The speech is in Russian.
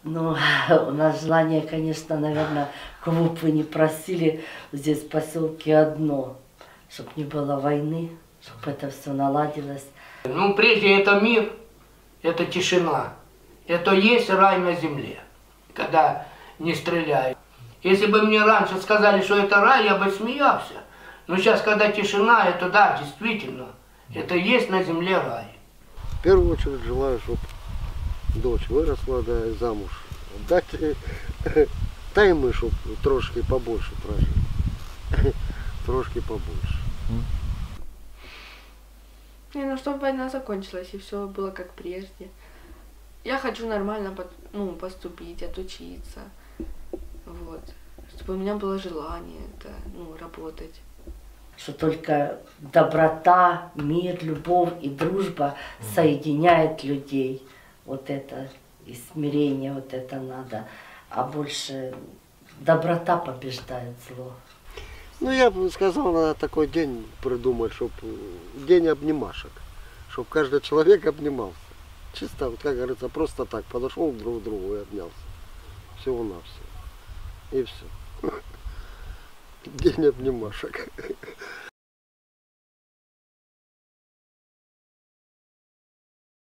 Ну, у нас желание, конечно, наверное, кого бы вы не просили здесь в поселке одно, чтобы не было войны, чтобы это все наладилось. Ну, прежде это мир, это тишина. Это есть рай на земле, когда не стреляют. Если бы мне раньше сказали, что это рай, я бы смеялся. Но сейчас, когда тишина, это да, действительно, это есть на земле рай. В первую очередь желаю, чтобы дочь выросла, да, и замуж отдать. Та и мы, чтобы трошки побольше прожили. Трошки побольше. Не, ну чтобы война закончилась и все было как прежде. Я хочу нормально поступить, отучиться. Вот. Чтобы у меня было желание работать. Что только доброта, мир, любовь и дружба соединяет людей. Вот это и смирение, вот это надо. А больше доброта побеждает зло. Ну, я бы сказал, надо такой день придумать, чтобы день обнимашек. Чтобы каждый человек обнимался. Чисто, вот как говорится, просто так подошел друг к другу и обнялся. Всего-навсего. И все. День обнимашек.